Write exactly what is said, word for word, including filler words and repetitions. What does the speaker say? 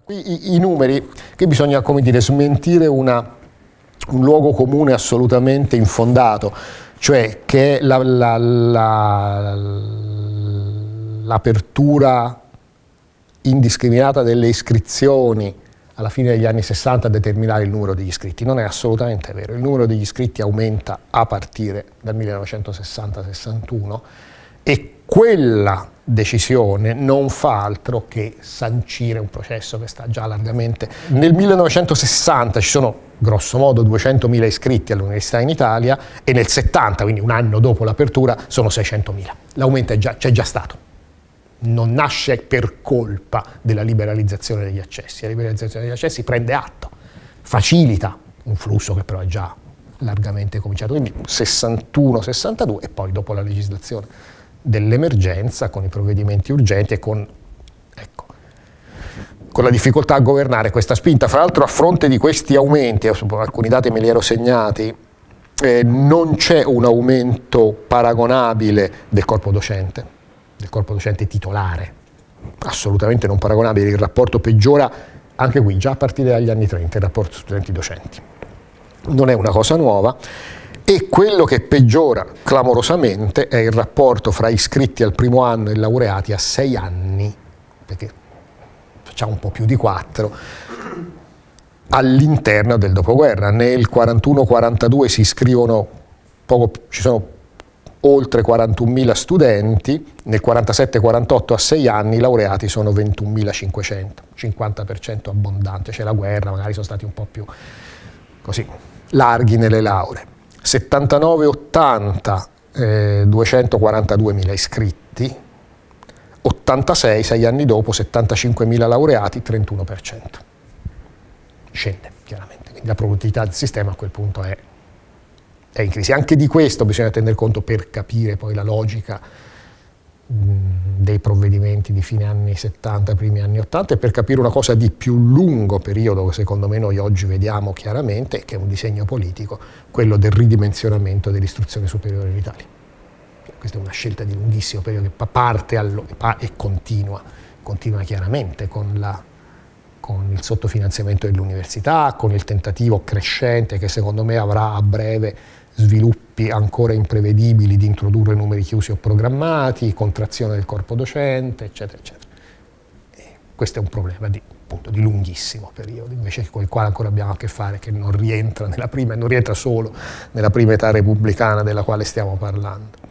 I, i numeri che bisogna, come dire, smentire una, un luogo comune assolutamente infondato, cioè che la, la, la, l'apertura indiscriminata delle iscrizioni alla fine degli anni sessanta a determinare il numero degli iscritti. Non è assolutamente vero, il numero degli iscritti aumenta a partire dal millenovecentosessanta sessantuno e quella decisione non fa altro che sancire un processo che sta già largamente. Nel millenovecentosessanta ci sono grosso modo duecentomila iscritti all'università in Italia e nel settanta, quindi un anno dopo l'apertura, sono seicentomila. L'aumento c'è già stato. Non nasce per colpa della liberalizzazione degli accessi. La liberalizzazione degli accessi prende atto, facilita un flusso che però è già largamente cominciato. Quindi sessantuno sessantadue e poi dopo la legislazione dell'emergenza con i provvedimenti urgenti e con, ecco, con la difficoltà a governare questa spinta. Fra l'altro, a fronte di questi aumenti, alcuni dati me li ero segnati, eh, non c'è un aumento paragonabile del corpo docente, del corpo docente titolare, assolutamente non paragonabile. Il rapporto peggiora anche qui già a partire dagli anni trenta, il rapporto studenti-docenti. Non è una cosa nuova. E quello che peggiora clamorosamente è il rapporto fra iscritti al primo anno e laureati a sei anni, perché facciamo un po' più di quattro, all'interno del dopoguerra. Nel quarantuno quarantadue si iscrivono, poco, ci sono oltre quarantunomila studenti, nel quarantasette quarantotto a sei anni i laureati sono ventunomilacinquecento, cinquanta per cento abbondante, c'è la guerra, magari sono stati un po' più così larghi nelle lauree. settantanove ottanta, eh, duecentoquarantaduemila iscritti, ottantasei, sei anni dopo, settantacinquemila laureati, trentuno per cento. Scende, chiaramente, quindi la produttività del sistema a quel punto è, è in crisi. Anche di questo bisogna tener conto per capire poi la logica dei provvedimenti di fine anni settanta, primi anni ottanta, e per capire una cosa di più lungo periodo che secondo me noi oggi vediamo chiaramente, che è un disegno politico, quello del ridimensionamento dell'istruzione superiore in Italia. Questa è una scelta di lunghissimo periodo che parte allo, e continua, continua chiaramente con, la, con il sottofinanziamento dell'università, con il tentativo crescente che secondo me avrà a breve sviluppi ancora imprevedibili di introdurre numeri chiusi o programmati, contrazione del corpo docente, eccetera, eccetera. E questo è un problema di, appunto, di lunghissimo periodo, invece con il quale ancora abbiamo a che fare, che non rientra nella prima, non rientra solo nella prima età repubblicana della quale stiamo parlando.